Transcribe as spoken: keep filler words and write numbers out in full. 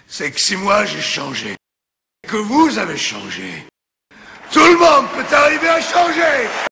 c'est que si moi j'ai changé, que vous avez changé, tout le monde peut arriver à changer.